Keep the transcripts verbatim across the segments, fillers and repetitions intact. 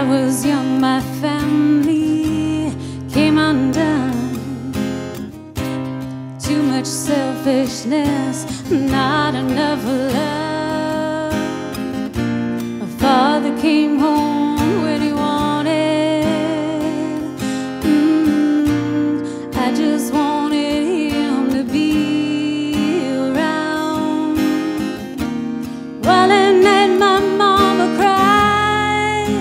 was young, my family came undone. Too much selfishness, not enough love. My father came home when he wanted. mm, I just wanted him to be around. While at night my mama cried,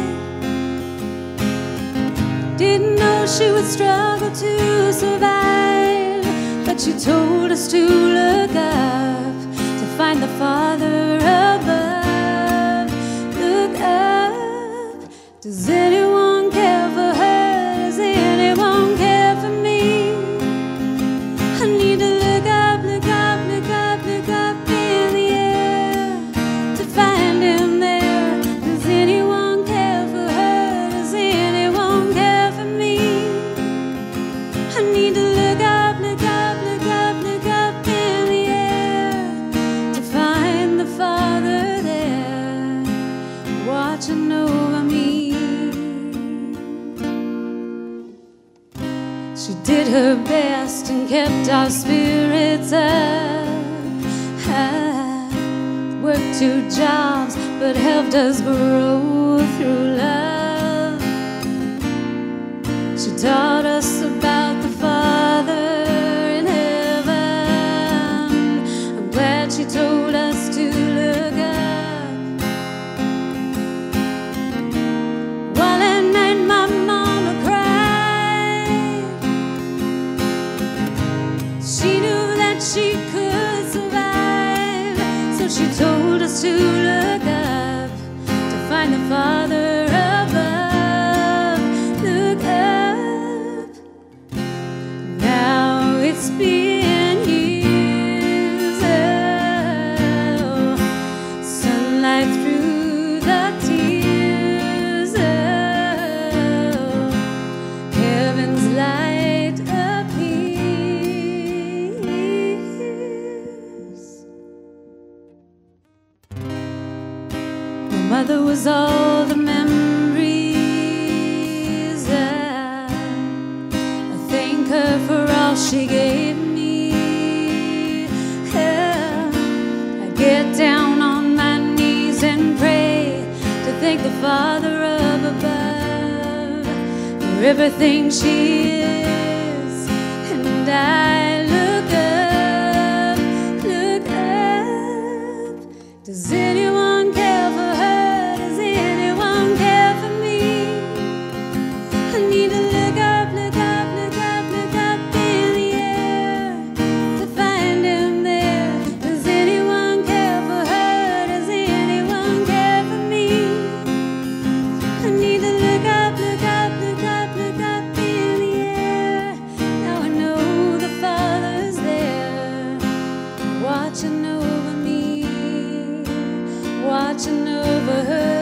didn't know she would struggle to survive, but she told us to look up, to find the Father above. Look up. Does anyone care for her? Does anyone care for me? I need to look up, look up, look up, look up in the air to find him there. Does anyone care for her? Does anyone care for me? I need to look up, look up, look up, look up in the air to find the Father there, watching over me. She did her best and kept our spirits up. I worked two jobs but helped us grow through love. She taught us about the Father in heaven. I'm glad she told us to look up. While at night my mama cried, she knew that she could survive, so she told us to look up, to find the Father above. Look up. Now it's been years, oh, sunlight through the tears, oh, heaven's light appears. My mother was all the memories. I, I thank her for all she gave me. Yeah. I get down on my knees and pray to thank the Father up above for everything she is. And I look up, look up. Does anyone care for her? Does anyone care for me? I need to look up, look up, look up, look up in the air to find him there. Does anyone care for her? Does anyone care for me? I need to look up, look up, look up, look up in the air. Now I know the Father's there, watching over me, watching over her.